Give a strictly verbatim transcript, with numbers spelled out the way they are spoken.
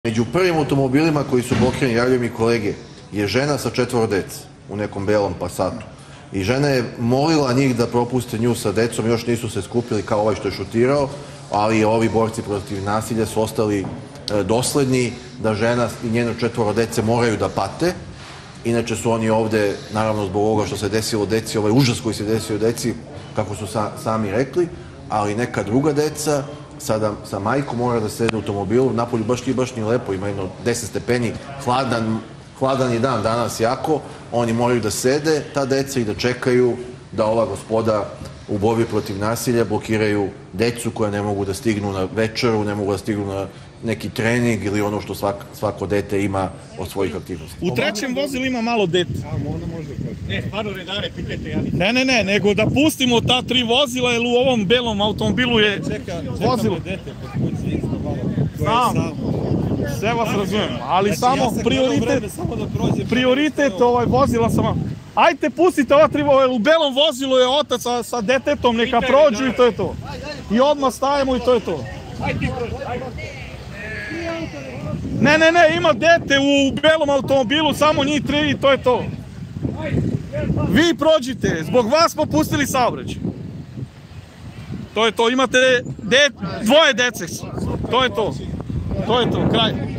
Među prvim automobilima koji su blokirani, javljaju mi kolege, je žena sa četvoro dece u nekom belom Passatu. I žena je molila njih da propuste nju sa decom, još nisu se skupili kao ovaj što je šutirao, ali ovi borci protiv nasilja su ostali dosledni da žena i njeno četvoro dece moraju da pate. Inače su oni ovde, naravno zbog ovoga što se desilo deci, ovaj užas koji se desio deci, kako su sami rekli, ali neka druga deca sada sa majkom mora da sede u automobilu, napolju baš nije baš ni lepo, ima jedno deset stepeni, hladan, hladan je dan danas jako, oni moraju da sede, ta deca, i da čekaju da ova gospoda u borbi protiv nasilja blokiraju decu koja ne mogu da stignu na večeru, ne mogu da stignu na neki trening ili ono što svako dete ima od svojih aktivnosti. U trećem vozilu ima malo dete. Ne, stvarno redare, pitajte, ja nisam. Ne, ne, ne, nego da pustimo ta tri vozila, jer u ovom belom automobilu je vozilo. Znam, sve vas razumijem, ali samo prioritet, prioritet ovaj vozila sam... Ajte, pustite ova tri vozila, u belom vozilu je otac sa detetom, neka prođu i to je to. I odmah stavimo i to je to. Ne, ne, ne, ima dete u belom automobilu, samo njih tri i to je to. Vi prođite, zbog vas smo pustili saobraćaj. To je to, imate dvoje dece, to je to, to je to, kraj.